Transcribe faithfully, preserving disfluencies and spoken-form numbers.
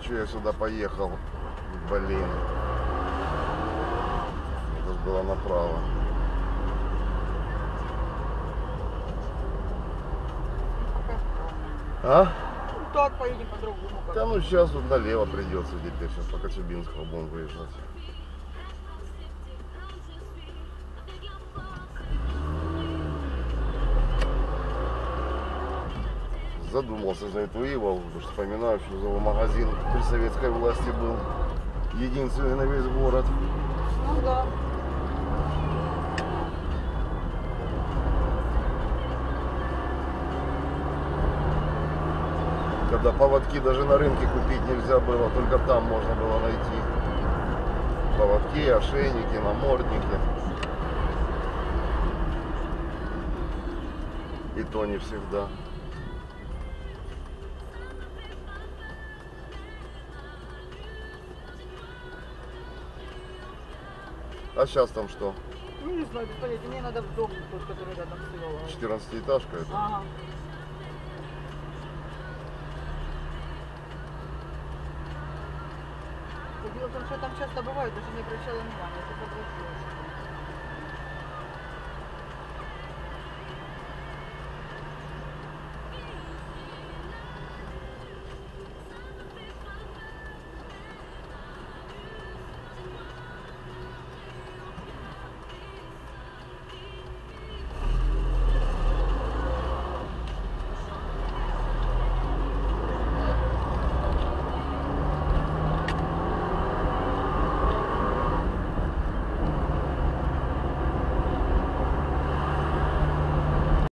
что я сюда поехал? Блин. Это было направо. А? Ну так поедем по-другому. Да ну сейчас вот налево придется теперь, сейчас по Коцюбинскому будем выезжать. Задумался за эту Иволгу, потому что вспоминаю, что за магазин при советской власти был единственный на весь город. Ну да. Когда поводки даже на рынке купить нельзя было, только там можно было найти. Поводки, ошейники, намордники. И то не всегда. А сейчас там что? Ну не знаю, без понятия. Мне надо в дом, тот, который рядом с Иволгой. четырнадцатиэтажка это? Ага. Дело в том, что я там часто бываю, даже не обращала внимания, это подвозила.